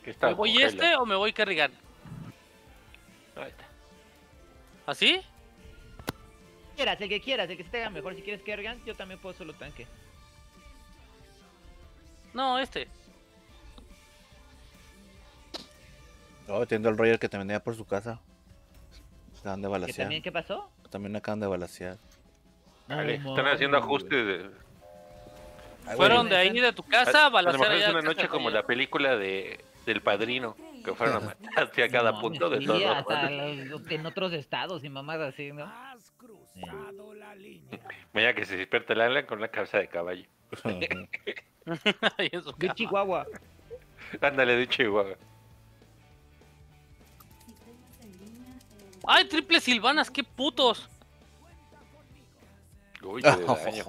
Que está ¿Me voy congela. o me voy Kerrigan? Ahí está. ¿Así? El que quieras, el que se te haga mejor. Si quieres Kerrigan, yo también puedo solo tanque. No, Oh, entiendo el Roger que también venía por su casa. Acaban de ¿Que balacear. también qué pasó? También acaban de balacear. Vale, No, están haciendo mames, ajustes de... Ay, Fueron güey. de ahí de tu casa, A lo balacear mejor es allá una a casa noche de como Roger. la película del Padrino, que fueron a matar hacia cada No punto mames, de sí, todos los hasta malos. en otros estados y mamás así, ¿no? Has cruzado la línea. Mira que se despierta el Alan con una cabeza de caballo. Ahí en su De cama. Chihuahua. Ándale de Chihuahua. ¡Ay, triple Silvanas! ¡Qué putos! Uy, qué de daño.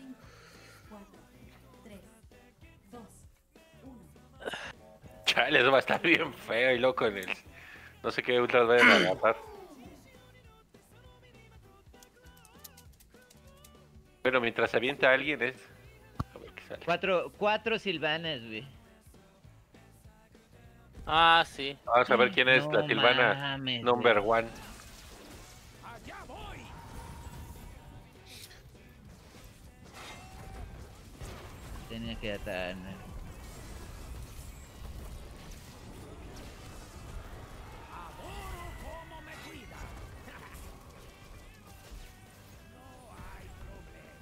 Chale, eso va a estar bien feo y loco en el... No sé qué ultras vayan a agarrar. Pero mientras se avienta a alguien es... A ver qué sale. Cuatro Silvanas, güey. Ah, sí. Vamos a ver quién es la No Silvana mames, number güey. one. Allá voy. Tenía que atarme. Adoro cómo me cuida. No hay problema.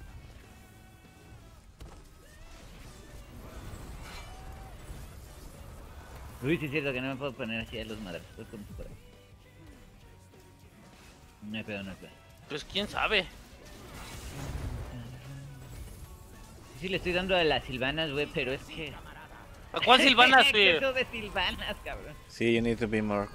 Uy, sí es cierto que no me puedo poner así a los madres. Voy con por ahí. No hay pedo, no hay pedo. Pues quién sabe. Sí le estoy dando a las Silvanas, güey, pero es que... ¿A cuál Silvanas, ¿Qué güey? es eso de Silvanas, cabrón? Sí, you need to be Mark.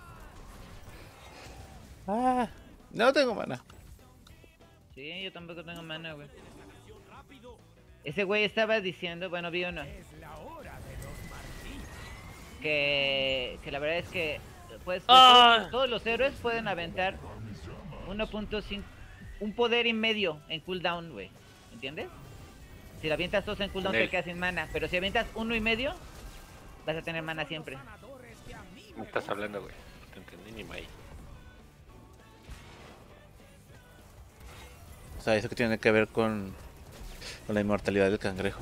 Ah, no tengo mana. Sí, yo tampoco tengo mana, güey. Ese güey estaba diciendo, bueno, vi uno, Es la hora de los martillos. que la verdad es que pues Ah. todos los héroes pueden aventar 1.5, un poder y medio en cooldown, güey. ¿Entiendes? Si la avientas todos en cooldown te quedas sin mana, pero si avientas 1.5, vas a tener mana siempre. Sanadores de amigos. ¿Me estás hablando, güey? No te entendí ni maíz. O sea, eso que tiene que ver con la inmortalidad del cangrejo.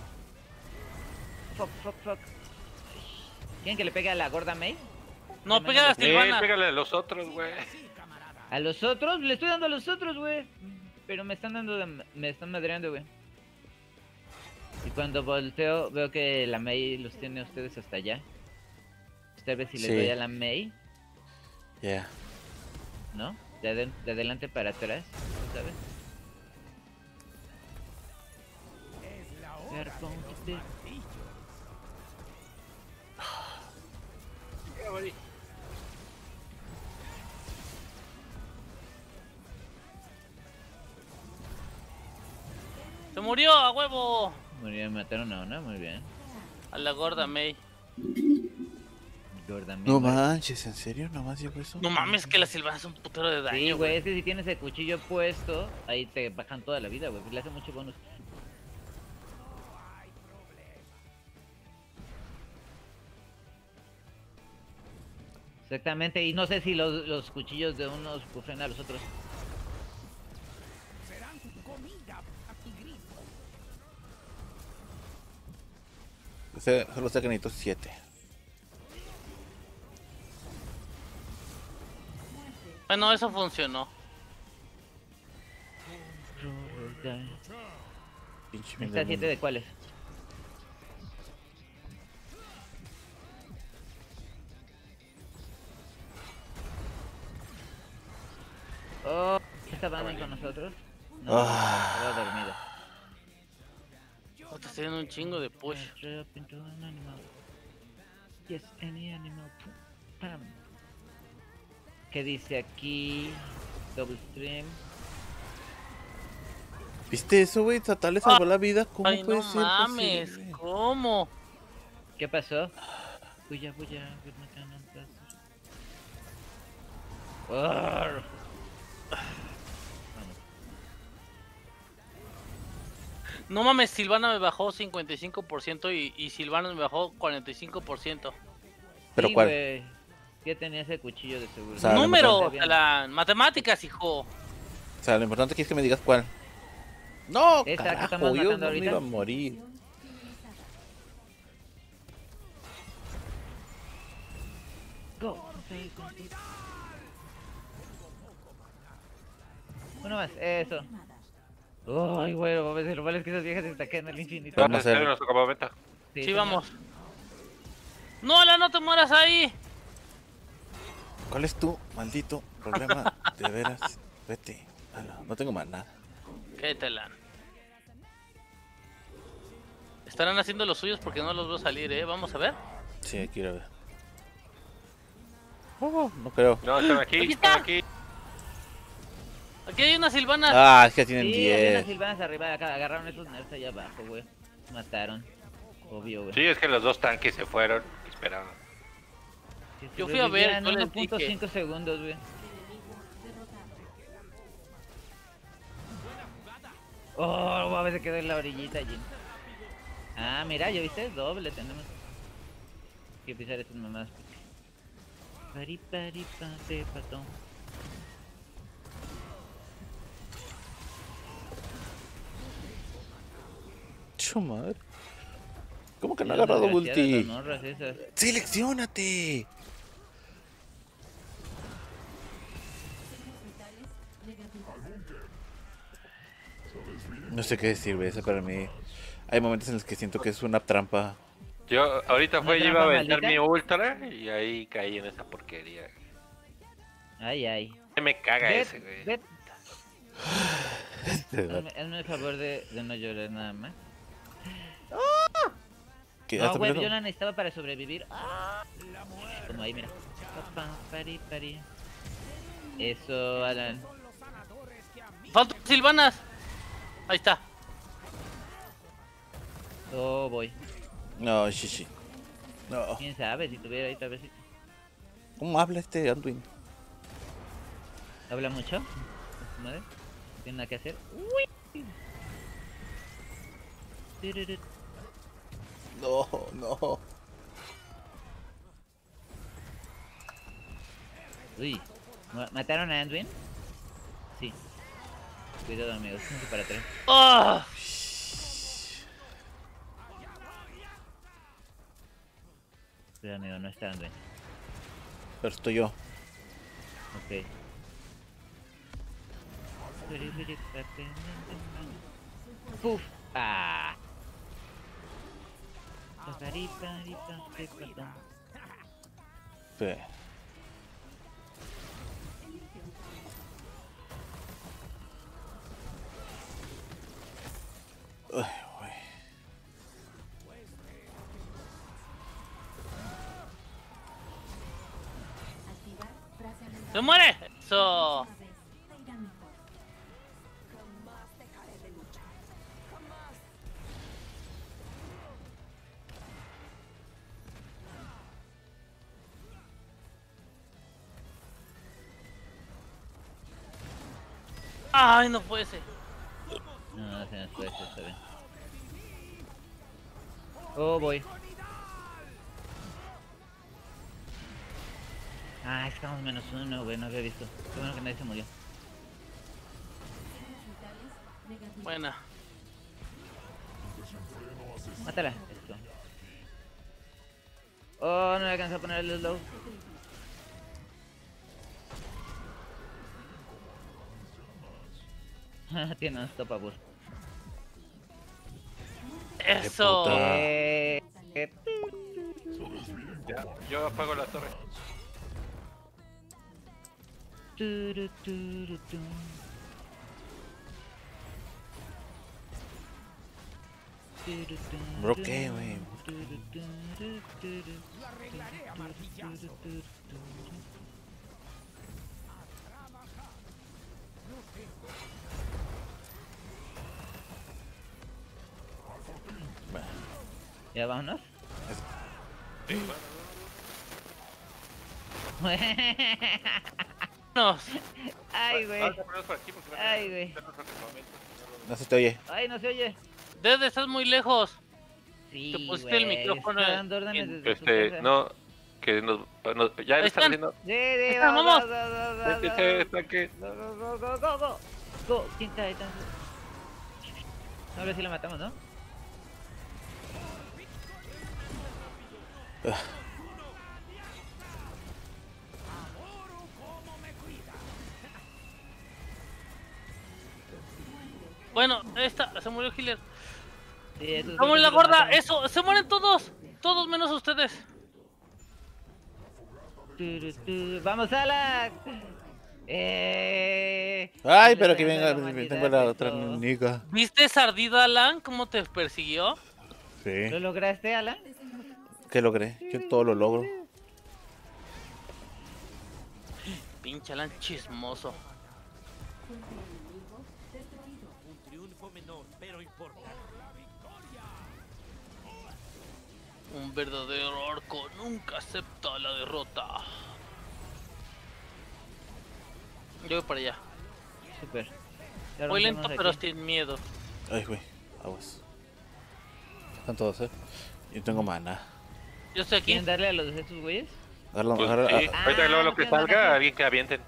Fuck. ¿Quieren que le pegue a la gorda May? No, pega a la Silvana. Pégale a los otros, güey. A los otros, le estoy dando a los otros, güey. Pero me están me están madreando, güey. Y cuando volteo, veo que la May los tiene a ustedes hasta allá. Tal vez si les Sí. doy a la May, Yeah. ¿no? De adelante para atrás, ¿sabes? Es la hora de los martillos. Se murió, a huevo. Me mataron a una, muy bien. A la gorda May. Gorda May. No muere. manches, ¿en serio? ¿Nomás llevo eso? No mames, que las Silvanas son un putero de Sí, daño, güey, es que si tienes el cuchillo puesto, ahí te bajan toda la vida, güey. Le hace mucho bonus. Exactamente, y no sé si los cuchillos de unos bufen a los otros. Serán comida a mi grito. Solo sé que necesito 7. Bueno, eso funcionó. Pinche ¿Está mierda. 7 de cuáles? Oh, ¿estaban ahí con nosotros? No, estaba dormido. Oh, te estoy dando un chingo de push. Drop into an animal. Yes, any animal. Pam. ¿Qué dice aquí? Double stream. ¿Viste eso, güey? Tatal le salvó la vida. ¿Cómo Ay, puede no ser mames, posible? ¿cómo? ¿Qué pasó? Buya, Arr. No mames, Silvana me bajó 55% y Silvana me bajó 45%. ¿Pero Sí, cuál? güey. Ya tenía ese cuchillo de seguro. O sea, Número, Bien. matemáticas, hijo. O sea, lo importante aquí es que me digas cuál. No, Esa que carajo, estamos yo matando no me ahorita. iba a morir. Go. Uno más, eso. Ay, güey, lo malo es que esas viejas se están quedando en el infinito. Vamos a hacer- en nuestro campamento. Sí, señor. vamos. No, Alan, no te mueras ahí. ¿Cuál es tu maldito problema? De veras, vete. Ala, no tengo más nada. Cállate, Alan. Estarán haciendo los suyos porque no los veo salir, Vamos a ver. Sí, hay que ir a ver. Oh, no creo. No, están aquí, Aquí están está. aquí. Aquí hay unas silvanas. Ah, es que tienen Sí, había unas 10. silvanas arriba, acá agarraron esos nerds allá abajo, güey. Mataron. Obvio, güey. Sí, es que los dos tanques se fueron. Esperaron. Si Yo fui a ver, sobrevivían yo les dije. 1.5 segundos, güey. Oh, a veces quedó en la orillita allí. Ah, mira, ¿ya viste? Doble tenemos que pisar estas mamás. Pari, pari, pate, patón. Chu madre. ¿Cómo que no ha Las agarrado desgraciadas, multi? las morras esas. ¡Selecciónate! No sé qué decir, güey. Eso para mí. Hay momentos en los que siento que es una trampa. Yo ahorita ¿Una fue y iba a trampa aventar maldita? mi ultra y ahí caí en esa porquería. Ay, ay. Me caga Ve- ese, güey. ve- hazme el favor de no llorar nada más. ¿Qué? No, ¿Hasta güey, peleando? yo la necesitaba para sobrevivir. Ah, como ahí, mira. Pa, pari, pari. Eso, Alan. Faltan silvanas. Ahí está. Oh, voy. No, shishi. No. ¿Quién sabe? Si tuviera ahí, tal vez sí. ¿Cómo habla este Anduin? ¿Habla mucho? ¿Tu madre? ¿No tiene nada que hacer? Uy. Tururut. No, no. Uy. ¿Mataron a Anduin? Sí. Cuidado, amigos. 5 para 3. ¡Ah! Cuidado, amigo. No está Anduin. Pero estoy yo. Ok. Puf. Ah. Sí. Uy, güey. ¡Se muere! Eso. Ay, no puede ser. No, se nos puede, está bien. Oh, voy. Ah, estamos -1, güey, no había visto. Qué bueno que nadie se murió. Buena. Mátala. Esto. Oh, no le alcanzó a poner el slow. Tiene un stop a bus. Eso. puta. Ya, yo apago la torre. Turu, turu, tu. Turu, turu, ¿Bro qué, güey? turu, turu, turu, turu, turu, turu. ¿Ya vámonos? Nos. Ay, güey. Vamos a ponernos por aquí porque van a Ay, güey. hacer nuestro campamento. No se te oye. Ay, no se oye. Desde estás muy lejos. Sí, Te pusiste el güey, micrófono está dando órdenes en- desde su casa. No, Que ya Ahí lo están están. haciendo. Sí, Vamos. Ese tanque. Go. ¿Quién está ahí? Ahora sí lo matamos, ¿no? Bueno, esta, se murió Healer. Sí, esos ¡Vamos güeyes la sí lo gorda! matamos. ¡Eso! ¡Se mueren todos! Todos menos ustedes. ¡Vamos, Alan! Ay, Le pero estoy que dando venga, la humanidad, tengo la otra eso. nica. ¿Viste Sardida Alan? ¿Cómo te persiguió? Sí. ¿Lo lograste, Alan? ¿Qué logré? Yo todo lo logro. Pinche Alan chismoso. Un verdadero orco nunca acepta la derrota. Yo voy para allá. Super. Ya Voy rompemos lento pero aquí. sin miedo. Ay, güey. Aguas. Están todos, Yo tengo mana. Yo estoy aquí. ¿Quieren darle a los de estos güeyes? Agarra, Pues, agarra, sí. ah, Ahorita luego lo no que tengo salga, nada. alguien que avienten.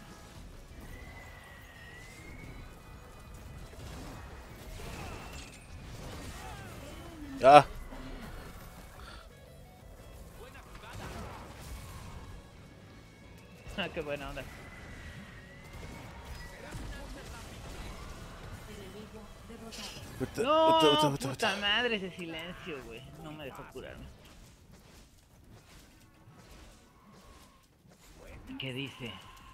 ah. Ah, qué buena onda. Puta, No, puta, puta, puta puta. madre, ese silencio, güey. No me dejó curarme. ¿Qué dice?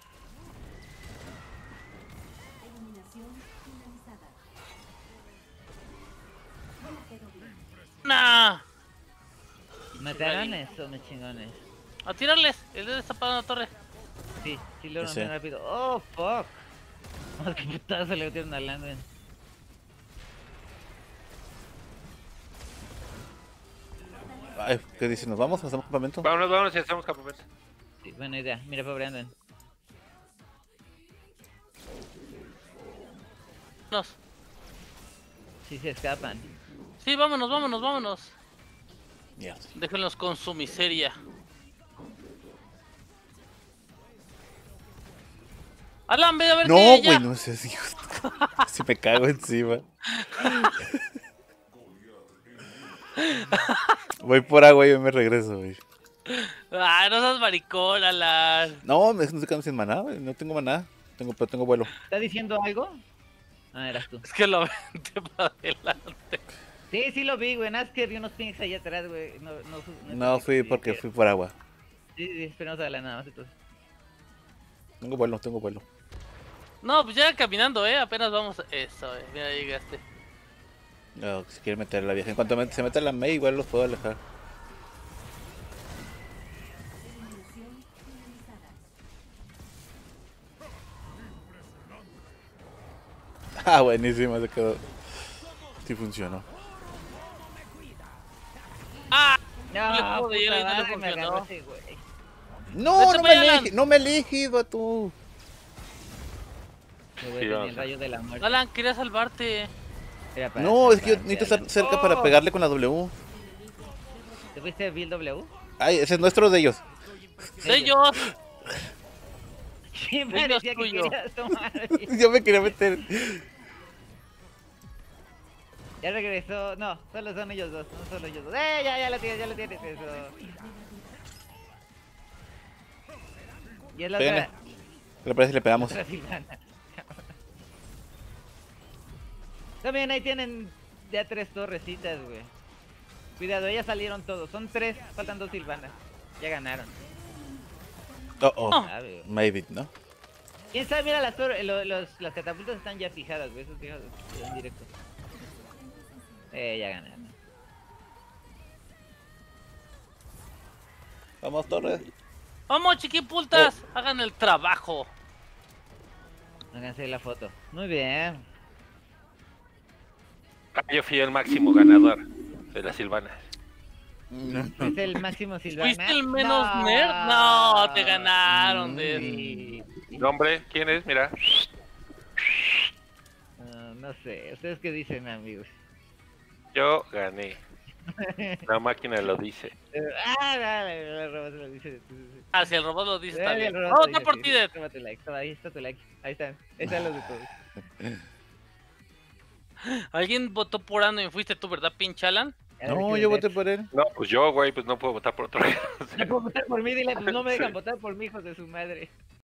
¡Nah! ¿Mataron eso, mis chingones? A tirarles. El dedo está parando la torre. Sí lo Sí. rompieron rápido. ¡Oh, fuck! Oh, qué putazo le metieron a Landon. Ay, ¿qué dice? ¿Nos vamos? ¿Hacemos campamento? Vámonos y hacemos campamento. Sí, buena idea. Mira, pobre Andon. Nos. Sí se escapan. Sí, vámonos. Mierda. Déjenlos con su miseria. Alan, ve a ver No, qué güey, ya. no sé si. Si me cago encima. Voy por agua y yo me regreso, güey. Ah, no seas maricón, Alan. No, me estoy quedando sin maná, güey. No tengo maná. Pero tengo vuelo. ¿Está diciendo algo? Ah, eras tú. Es que lo vente para adelante. Sí lo vi, güey. Nada más que vi unos pings allá atrás, güey. No fui porque fui por agua. Sí, esperamos a la nada más entonces. Tengo vuelo. No, pues ya caminando, apenas vamos. Eso, mira, llegaste. No, si quiere meter la vieja. En cuanto se meta la Mei, igual los puedo alejar. Ah, buenísimo, se quedó. Sí funcionó. ¡Ah! No, le puedo puta ir, ahí no le madre, me funcionó. agarró ese güey. No, Vete no para me allá, eliges, no me eliges, vato. Me voy Sí, a vamos el a- rayo de la muerte. Alan, quería salvarte. Era para No, es que yo salvarte, necesito estar Alan. cerca ¡Oh! para pegarle con la W. ¿Te fuiste Bill W? Ay, ese es nuestro de ellos. De ellos. Sí, me Ellos decía que tuyo. querías tomar. Yo me quería meter. Ya regresó. No, solo son ellos dos. No solo ellos dos. Ya lo tienes, eso. Y es la Pégale. otra. ¿Qué le parece si le pegamos? Otra Silvana. También ahí tienen ya 3 torrecitas, güey. Cuidado, ellas salieron todos. Son 3, faltan 2 Silvanas. Ya ganaron. Oh, ¿Sabe, güey? maybe, ¿no? ¿Quién sabe? Mira, las catapultas están ya fijadas, güey. Esos fijados en directo. Ya ganaron. Vamos, Torres. Vamos, chiquipultas. Hagan el trabajo. Háganse la foto. Muy bien. Yo fui el máximo ganador de las Silvanas. Es el máximo Silvana. ¿Fuiste el menos nerd? No, te ganaron de... Sí. ¿Nombre? ¿Quién es? Mira. No sé. ¿Ustedes qué dicen, amigos? Yo gané. La máquina lo dice. El robot lo dice. Ah, si el robot lo dice, está El bien. robot No, lo está dice, por sí, ti, sí. Dead. Toma tu like, ahí está tu like. Ahí están los de todos. Alguien votó por Ando y fuiste tú, ¿verdad, pinche Alan? A ver, No, ¿qué yo de voté por él. No, pues yo, güey, pues no puedo votar por otro. No puedo votar por mí, dile, pues no me dejan votar por mi hijo de su madre.